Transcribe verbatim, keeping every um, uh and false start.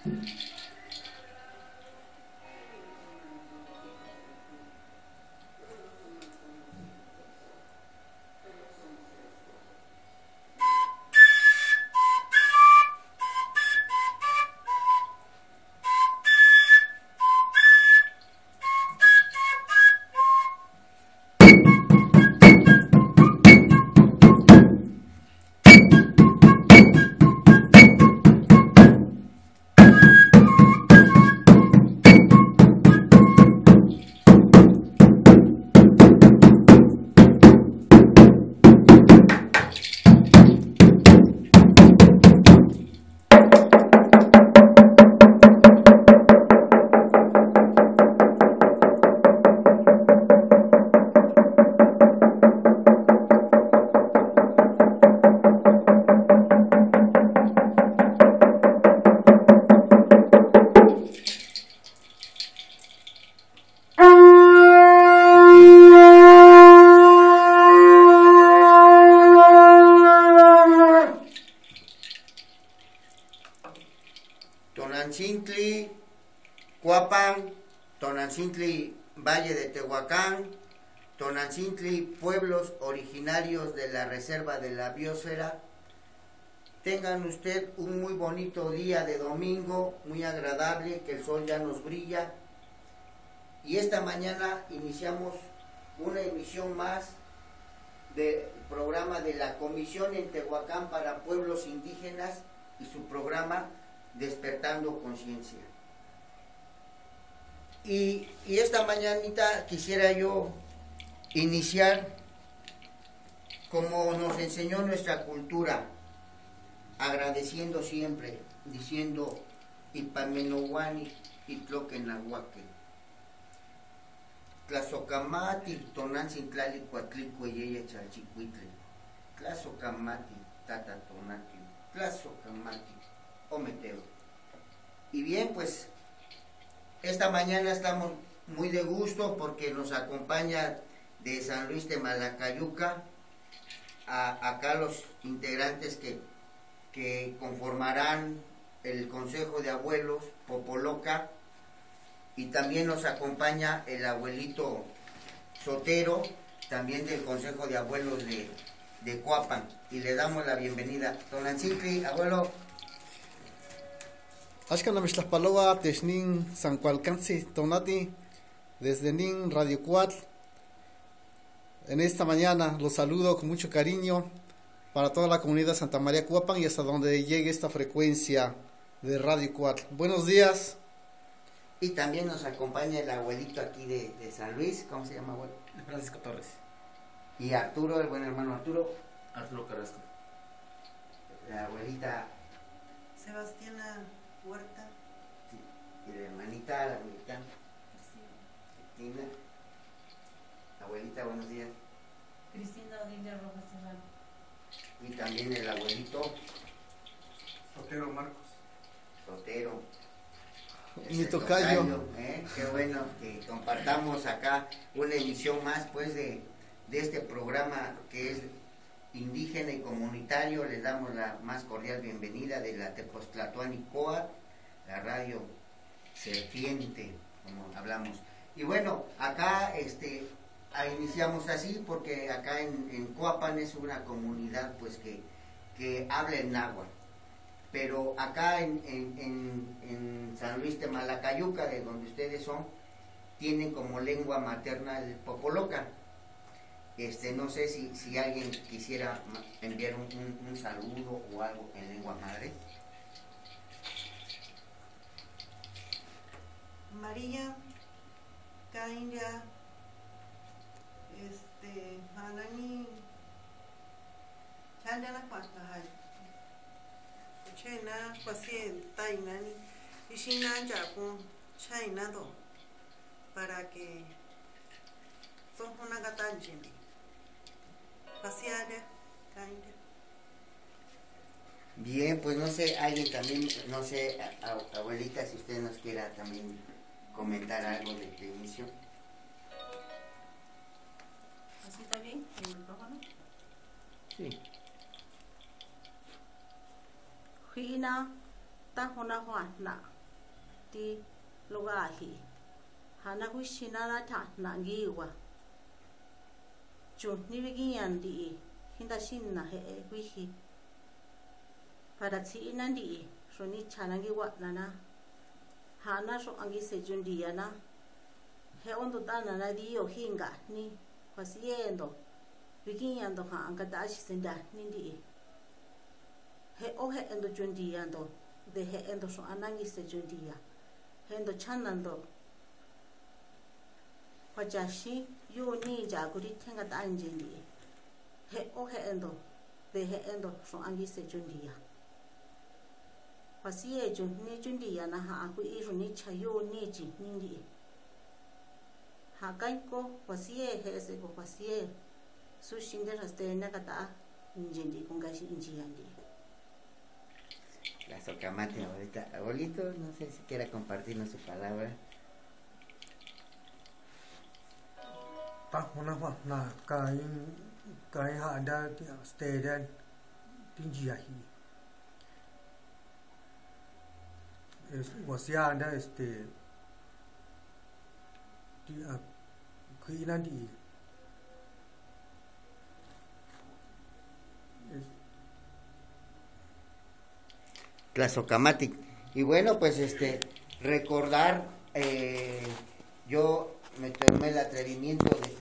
Tonantzintli, Cuapan, Tonantzintli, Valle de Tehuacán, Tonantzintli, pueblos originarios de la Reserva de la Biosfera. Tengan usted un muy bonito día de domingo, muy agradable, que el sol ya nos brilla. Y esta mañana iniciamos una emisión más del programa de la Comisión en Tehuacán para Pueblos Indígenas y su programa Despertando Conciencia. Y, y esta mañanita quisiera yo iniciar como nos enseñó nuestra cultura, agradeciendo siempre, diciendo Ipamenowani Itloquenahuaque, Tlazocamati Tonantzintli Cuatlicue Yeya Chalchicuitle, Tlazocamati Tata Tonati, Tlazocamati Ometeo. Y bien, pues esta mañana estamos muy de gusto porque nos acompaña de San Luis de Malacayuca a, acá los integrantes que, que conformarán el Consejo de Abuelos Popoloca, y también nos acompaña el abuelito Sotero, también del Consejo de Abuelos de, de Cuapan, y le damos la bienvenida. Tonantzintli, abuelo. Ashkan Amixtlapaloa, Technin San Cualcansi, Tonati, desde Nin Radio Cuatl. En esta mañana los saludo con mucho cariño para toda la comunidad de Santa María Cuapan y hasta donde llegue esta frecuencia de Radio Cuatl. Buenos días. Y también nos acompaña el abuelito aquí de, de San Luis. ¿Cómo se llama, abuelo? Francisco Torres. Y Arturo, el buen hermano Arturo. Arturo Carrasco. La abuelita Sebastiana Huerta. Sí. Y la hermanita, la abuelita Cristina. Abuelita, buenos días. Cristina Odilia Rojas Serrano. Y también el abuelito Sotero Marcos. Sotero. Mi tocayo. tocayo ¿eh? Qué bueno que compartamos acá una emisión más pues de, de este programa que es indígena y comunitario. Les damos la más cordial bienvenida de la Tepoztlatoani Coat, la radio serpiente, como hablamos. Y bueno, acá este iniciamos así porque acá en, en Cuapan es una comunidad pues que, que habla en náhuatl. Pero acá en, en, en, en San Luis de Malacayuca, de donde ustedes son, tienen como lengua materna el Popoloca. Este, no sé si, si alguien quisiera enviar un, un, un saludo o algo en lengua madre. María Cainja, este, Hanani, Chandana Pastajal. Chena, Pasien, Tainani, Ishina, Japón, China, do, para que son una gatanjini. Paseada, Cainja. Bien, pues no sé, alguien también, no sé, a, a, abuelita, si usted nos quiera también comentar algo de, de inicio. ¿Así está bien? ¿El micrófono? Sí. Hina, Tajona Juana, ti logahi hana wishinana ta nangiwa chu nivigian di hinda shinna he wihi para ti inandi roni chanangi wa nana hana so angi sejundi yana he ondo dana na dio hinga ni pasiendo vigiando ha angata ashi senda nindi he o he endo jundi ando de he endo so anangi sejundi ya he endo chanando wajashi yo ni jaguri tenga danjindi he o he endo de he endo so angi sejundi ya pasiye jun ni jundi ya na ha aku iru ni chayo ni ji nindi ha kaiko pasiye he se ko pasiye su shinde raste na kata njindi kungashi injiandi. La Socamate ahorita, abuelito, no sé si quiera compartirnos su palabra. Ta una wa na kai kai ha da steden tinjiahi. Es wasia da este di a kuinandi Tlazocamatic. Y bueno, pues este recordar, eh, yo me tomé el atrevimiento de